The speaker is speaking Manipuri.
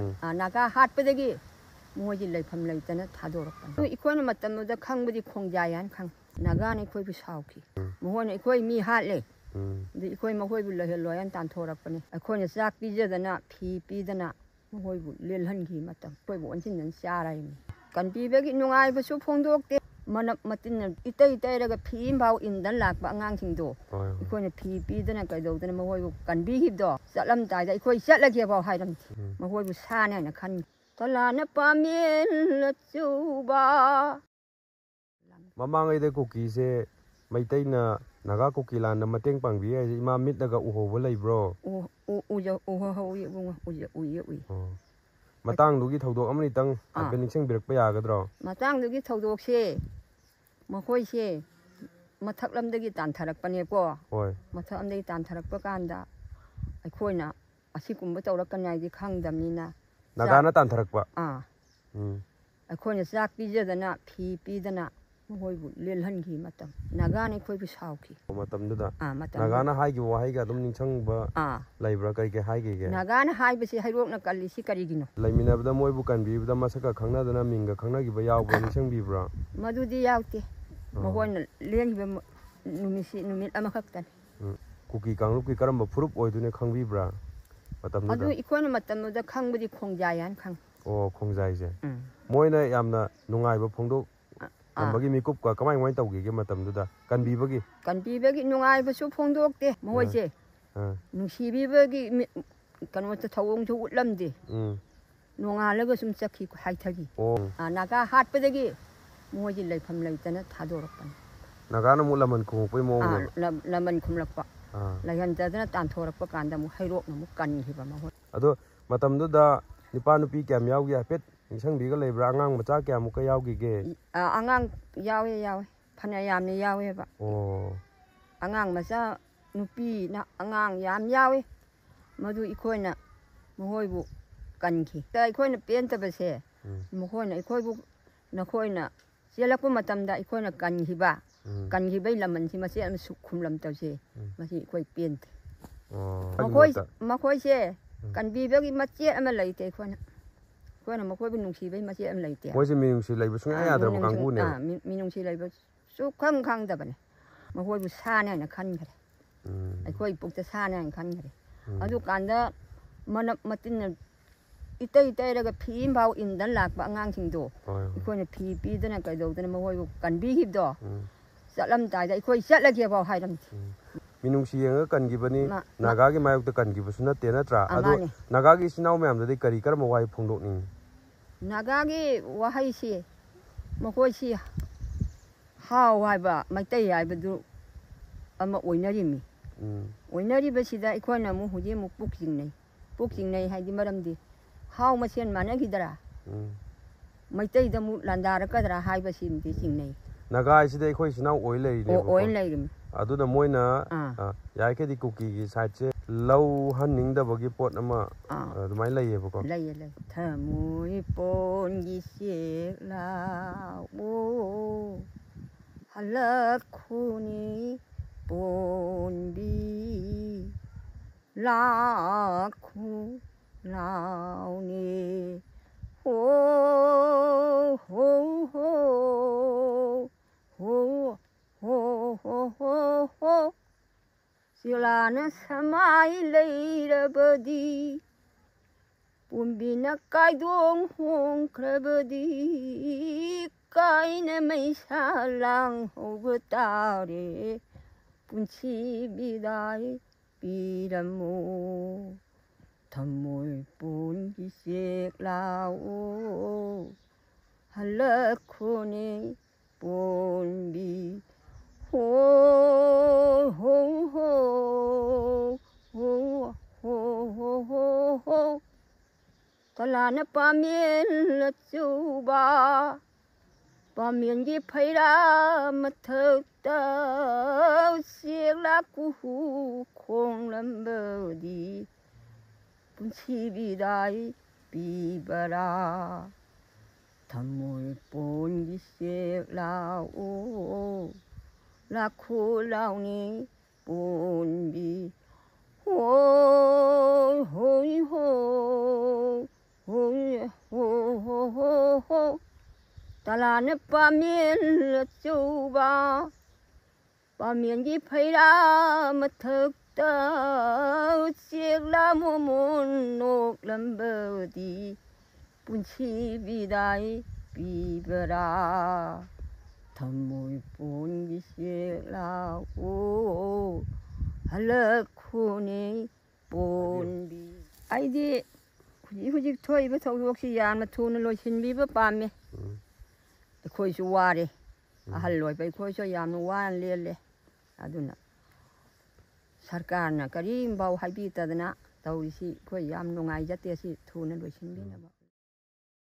나가 핫바닥이 뭐지 레이팜 레이잖아 다 돌았다. 또 이코는 맞다면도 강부디 공자ያን 강 나가는 이코이 사오기. 뭐는 이코이 미 핫래. 근데 이코이 뭐코이 불러 헬로얀 단 돌았거니. 이코는 싹 삐져다나 피 삐다나 뭐코이 릴한기 맞다. 코이 원신은 샤라임. 간 비백이 농아이버수 퐁도옥대 만납 맞는 이때이때라가 피임바우 인단 락바 안강팅도 이코는 피 삐다나 가이도드나 뭐코이 간 비힙도 쌀람다이다 이코이 쌀라게 바우 하이람. 뭐코이 사네나 칸 달라나 빠면 쭈바 마망이데 쿠키세 마이테이나 나가 쿠키란나 마땡 빵비에 이마 밑다가 우호버 레이브로 우이 마땅두기ꯊꯧꯗꯣꯛ ꯑꯃꯅꯤꯇꯪ ꯍꯥꯏꯐꯦꯠ ꯅꯤꯡꯁꯤꯡꯕꯤꯔꯛꯄ ꯌꯥꯒꯗ꯭ꯔꯣ 마땅두기ꯊꯧꯗꯣꯛꯁꯦ ꯃꯈꯣꯏꯁꯦ ꯃꯊꯛꯂꯝꯗꯒꯤ ꯇꯥꯟꯊꯔꯛꯄꯅꯦꯀꯣ ꯍꯣꯏ ꯃꯊꯛꯂꯝꯗꯒꯤ ꯇꯥꯟꯊꯔꯛꯄ ꯀꯥꯟꯗ ꯑꯩꯈꯣꯏꯅ ꯑꯁꯤꯒꯨꯝꯕ ꯇꯧꯔꯛꯀꯅꯤ ꯍꯥꯏꯗꯤ ꯈꯪꯗꯕꯅꯤ나 나가나 딴타락바. ꯑꯩꯈꯣꯏꯅ ꯆꯥꯛ ꯄꯤꯖꯗꯅ ꯐꯤ ꯄꯤꯗꯅ ꯃꯈꯣꯏꯕꯨ ꯂꯦꯜꯍꯟꯈꯤ ꯃꯇꯝ ꯅꯥꯒꯥꯅ ꯑꯩꯈꯣꯏꯕꯨ ꯁꯥꯎꯈꯤ ꯃꯇꯝꯗꯨꯗ ꯅꯥꯒꯥꯅ ꯍꯥꯏꯈꯤꯕ ꯋꯥꯍꯩꯒ ꯑꯗꯨꯝ ꯅꯤꯡꯁꯪꯕ ꯂꯩꯕ꯭ꯔꯥ ꯀꯩ ꯀꯩ ꯍꯥꯏꯒꯤꯒꯦ ꯅꯥꯒꯥꯅ ꯍꯥꯏꯕꯁꯤ ꯍꯩꯔꯣꯛꯅ ꯀꯜꯂꯤꯁꯤ ꯀꯔꯤꯒꯤꯅꯣ ꯂꯩꯃꯤꯟꯅꯕꯗ ꯃꯣꯏꯕꯨ ꯀꯟꯕꯤꯕꯗ ꯃꯁꯛꯀ ꯈꯪꯅꯗꯅ ꯃꯤꯡꯒ ꯈꯪꯅꯈꯤꯕ ꯌꯥꯎꯕ꯭ꯔꯥ ꯅꯤꯡꯁꯪꯕꯤꯕ꯭ꯔꯥ ꯃꯗꯨꯗꯤ ꯌꯥꯎꯗꯦ ꯃꯈꯣꯏꯅ ꯂꯦꯟꯈꯤꯕ ꯅꯨꯃꯤꯠꯁꯤ ꯅꯨꯃꯤꯠ ꯑꯃꯈꯛꯇꯅꯤ ꯀꯨꯀꯤ ꯀꯥꯡꯂꯨꯞꯀꯤ ꯀꯔꯝꯕ ꯐꯨꯔꯨꯞ ꯑꯣꯏꯗꯣꯏꯅꯣ ꯈꯪꯕꯤꯕ꯭ꯔꯥ ꯃꯇꯝꯗꯨꯗ ꯑꯗꯨ ꯑꯩꯈꯣꯏꯅ ꯃꯇꯝꯗꯨꯗ ꯈꯪꯕꯗꯤ ꯈꯣꯡꯖꯥꯏ ꯈꯪ ꯈꯣꯡꯖꯥꯏꯁꯦ ꯃꯣꯏꯅ ꯌꯥꯝꯅ ꯅꯨꯡꯉꯥꯏꯕ ꯐꯣꯡꯗꯣꯛꯂꯝꯕꯒꯤ ꯃꯤꯀꯨꯞꯀ ꯀꯃꯥꯏ ꯇꯧꯒꯤꯒꯦ ꯃꯇꯝꯗꯨꯗ ꯀꯟꯕꯤꯕꯒꯤ ꯅꯨꯡꯉꯥꯏꯕꯁꯨ ꯐꯣꯡꯗꯣꯛꯇꯦ ꯃꯣꯏꯁꯦ ꯅꯨꯡꯁꯤꯕꯤꯕꯒꯤ ꯀꯩꯅꯣꯇ ꯊꯧꯑꯣꯡꯁꯨ ꯎꯠꯂꯝꯗꯦ ꯅꯣꯡꯉꯥꯜꯂꯒ ꯁꯨꯝ ꯆꯠꯈꯤ ꯍꯥꯏꯊꯈꯤ ꯅꯥꯒꯥ ꯍꯥꯠꯄꯗꯒꯤ ꯃꯣꯏꯁꯦ ꯂꯩꯐꯝ ꯂꯩꯇꯅ ꯊꯥꯗꯣꯔꯛꯄꯅꯤ ꯅꯥꯒꯥꯅ ꯑꯃꯨꯛ ꯂꯃꯟ ꯈꯨꯝꯃꯛꯄꯩ ꯃꯑꯣꯡꯅꯦꯕ ꯂꯃꯟ ꯈꯨꯝꯂꯛꯄ ꯂꯩꯍꯟꯗꯗꯅ ꯇꯥꯟꯊꯣꯔꯛꯄ ꯀꯥꯟꯗ ꯑꯃꯨꯛ ꯍꯩꯔꯣꯛꯅ ꯑꯃꯨꯛ ꯀꯟꯈꯤꯕ ꯃꯈꯣꯏ ꯑꯗꯣ ꯃꯇꯝꯗꯨꯗ ꯅꯨꯄꯥ ꯅꯨꯄꯤ ꯀꯌꯥꯝ ꯌꯥꯎꯒꯦ ꯍꯥꯏꯐꯦꯠ ꯅꯤꯡꯁꯪꯕꯤꯒ ꯂꯩꯕ꯭ꯔꯥ ꯑꯉꯥꯡ ꯃꯆꯥ ꯀꯌꯥꯃꯨꯛꯀ ꯌꯥꯎꯒꯤꯒꯦ ꯑꯉꯥꯡ ꯌꯥꯎꯋꯦ ꯐꯅ ꯌꯥꯝꯅ ꯌꯥꯎꯋꯦꯕ ꯑꯉꯥꯡ ꯃꯆꯥ ꯅꯨꯄꯤꯅ ꯑꯉꯥꯡ ꯌꯥꯝ ꯌꯥꯎꯋꯦ ꯃꯗꯨ ꯑꯩꯈꯣꯏꯅ ꯃꯈꯣꯏꯕꯨ ꯀꯟꯈꯤ ꯑꯩꯈꯣꯏꯅ ꯄꯦꯟꯗꯕꯁꯦ ꯃꯈꯣꯏꯅ ꯑꯩꯈꯣꯏꯕꯨ ꯅꯈꯣꯏꯅ ꯆꯦꯜꯂꯛꯄ ꯃꯇꯝꯗ ꯑꯩꯈꯣꯏꯅ ꯀꯟꯈꯤꯕꯩ ꯂꯃꯟꯁꯤ ꯃꯆꯦꯠ ꯑꯃ ꯈꯨꯝꯂꯝꯗꯕꯁꯦ ꯃꯁꯤ ꯑꯩꯈꯣꯏ ꯄꯦꯟꯗꯦ ꯃꯈꯣꯏꯁꯦ ꯀꯟꯕꯤꯕꯒꯤ ꯃꯆꯦꯠ ꯑꯃ ꯂꯩꯇꯦ ꯑꯩꯈꯣꯏꯅ ꯃꯈꯣꯏꯕꯨ ꯅꯨꯡꯁꯤꯕꯒꯤ ꯃꯆꯦꯠ ꯑꯃ ꯂꯩꯇꯦ ꯃꯣꯏꯁꯦ ꯃꯤꯅꯨꯡꯁꯤ ꯂꯩꯕ ꯁꯨꯡꯌꯥ ꯌꯥꯗ꯭ꯔꯕ ꯀꯥꯡꯕꯨꯅꯦꯕ ꯃꯤꯅꯨꯡꯁꯤ ꯂꯩꯕ ꯁꯨꯡꯈꯪ ꯈꯪꯗꯕꯅꯦ ꯃꯈꯣꯏꯕꯨ ꯁꯥꯅꯦ ꯍꯥꯏꯅ ꯈꯟꯈ꯭ꯔꯦ ꯑꯩꯈꯣꯏ ꯄꯨꯛꯇ ꯁꯥꯅꯦ ꯍꯥꯏꯅ ꯈꯟꯈ꯭ꯔꯦ ꯑꯗꯨꯀꯥꯟꯗ ꯃꯅꯞ ꯃꯇꯤꯟꯅ ꯏꯇꯩꯔꯒ ꯐꯤ ꯑꯃꯐꯥꯎ 인ꯗꯅ ꯂꯥꯛꯄ ꯑꯉꯥꯡꯁꯤꯡꯗꯣ ꯑꯩꯈꯣꯏꯅ ꯐꯤ ꯄꯤꯗꯅ ꯀꯩꯗꯧꯗꯅ ꯃꯈꯣꯏꯕꯨ ꯀꯟꯕꯤꯈꯤꯕꯗꯣ ꯆꯠꯂꯝꯗꯥꯏꯗ ꯑꯩꯈꯣꯏ ꯆꯠꯂꯒꯦꯐꯥꯎ ꯍꯥꯏꯔꯝꯗꯦ ꯃꯤꯅꯨꯡꯁꯤ ꯌꯦꯡꯉꯒ ꯀꯟꯈꯤꯕꯅꯤ ꯅꯥꯒꯥꯒꯤ ꯃꯥꯌꯣꯛꯇ ꯀꯟꯈꯤꯕꯁꯨ ꯅꯠꯇꯦ ꯅꯠꯇ꯭ꯔꯥ ꯑꯗꯣ ꯅꯥꯒꯥꯒꯤ ꯏꯆꯤꯟ ꯏꯅꯥꯎ ꯃꯌꯥꯝꯗꯗꯤ ꯀꯔꯝꯕ ꯋꯥꯍꯩ ꯐꯣꯡꯗꯣꯛꯅꯤꯡꯉꯤ ꯅꯥꯒꯥꯒꯤ ꯋꯥꯍꯩꯁꯤ ꯃꯈꯣꯏꯁꯤ ꯍꯥꯎ ꯍꯥꯏꯕ ꯃꯩꯇꯩ ꯍꯥꯏꯕꯗꯨ ꯑꯃ ꯑꯣꯏꯅꯔꯤꯃꯤ ꯑꯣꯏꯅꯔꯤꯕꯁꯤꯗ ꯑꯩꯈꯣꯏꯅ ꯑꯃꯨꯛ ꯍꯧꯖꯤꯛ ꯑꯃꯨꯛ ꯄꯨꯛ ꯆꯤꯡꯅꯩ ꯍꯥꯏꯗꯤ ꯃꯔꯝꯗꯤ ꯍꯥꯎ ꯃꯁꯦꯟ ꯃꯥꯟꯅꯈꯤꯗꯔꯥ ꯃꯩꯇꯩꯗ ꯑꯃꯨꯛ ꯂꯥꯟꯗꯥꯔꯛꯀꯗ꯭ꯔꯥ ꯍꯥꯏꯕꯁꯤꯃꯗꯤ ꯆꯤꯡꯅꯩ ꯅꯥꯒꯥ ꯍꯥꯏꯁꯤꯗ ꯑꯩꯈꯣꯏ ꯏꯆꯤꯟ ꯏꯅꯥꯎ ꯑꯣꯏ ꯂꯩꯔꯤꯅꯦꯕ ꯑꯗꯨꯅ ꯃꯣꯏꯅ ꯌꯥꯔꯤꯈꯩꯗꯤ ꯀꯨꯀꯤꯒꯤ ꯁꯥꯏꯠꯁꯦ ꯂꯧꯍꯟꯅꯤꯡꯗꯕꯒꯤ ꯄꯣꯠ ꯑꯃ ꯑꯗꯨꯃꯥꯏꯅ ꯂꯩꯌꯦꯕꯀꯣ ꯂꯩ ꯊꯃꯣꯏ ꯄꯣꯟꯒꯤ ꯆꯦꯛ ꯂꯥꯎ ꯍꯜꯂꯛꯈꯣꯅꯤ ꯄꯣꯟꯕꯤ ꯂꯥꯛꯈꯣ ꯂꯥꯎꯅꯦ ꯍꯣ ꯍꯣ ꯍꯣ ꯍꯣ ꯍꯣ ꯍꯣ ꯍꯣ ꯍꯣ ꯆꯦꯛꯂꯥꯅ ꯁꯃꯥꯏ ꯂꯩꯔꯕꯗꯤ ꯄꯣꯟꯕꯤꯅ ꯀꯥꯏꯗꯣꯡ ꯍꯣꯡꯈ꯭ꯔꯕꯗꯤ ꯀꯥꯏꯅ ꯃꯩꯁꯥ ꯂꯥꯡꯍꯧꯕ ꯇꯥꯔꯦ ꯄꯨꯟꯁꯤ ꯕꯤꯗꯥꯏ ꯄꯤꯔꯝꯃꯣ ꯊꯃꯣꯏ ꯄꯣꯟꯒꯤ ꯆꯦꯛ ꯂꯥꯎ ꯍꯜꯂꯛꯈꯣꯅꯦ ꯄꯣꯟꯕꯤ ꯍꯣ ꯍꯣ ꯍꯣ ꯍꯣ ꯍꯣ ꯍꯣ ꯍꯣ ꯍꯣ ꯇꯂꯥꯅ ꯄꯥꯃꯦꯟ ꯑꯆꯧꯕ ꯄꯥꯃꯦꯟꯒꯤ ꯐꯩꯔꯥ ꯃꯊꯛꯇ ꯆꯦꯛ ꯂꯥꯛꯀꯨꯍꯨ ꯈꯣꯡꯂꯝꯕꯗꯤ ꯄꯨꯟꯁꯤ ꯕꯤꯗꯥꯏ ꯄꯤꯕꯔꯥ ꯊꯃꯣꯏ ꯄꯣꯟꯒꯤ ꯆꯦꯛ ꯂꯥꯎ ꯂꯥꯛꯈꯣ ꯂꯥꯎꯅꯦ ꯄꯣꯟꯕꯤ ꯍꯣꯏ ꯍꯣꯏ ꯍꯣ ꯍꯣ ลาเนปาเมียนจูบาปาเมียนยี่ไพรามาทึกตาเสียงลามุมุนนกลำเบดีปุนชีบิได้ปีเบราทำมวยปุนยิเสียลาโอฮัลโหลคุณปุนบีไอดีคุณยิ่งถ้วยไปทอกวักสิยานมาทูนลอยชินบีบปามเมคุยชัวร์เลยฮัลโหลไปคุยชัวยามนวานเลี้ยเลยaduna sarkarna karim bau habi tadna tawisi ko yam nungai jate si thuna lo shinbina ba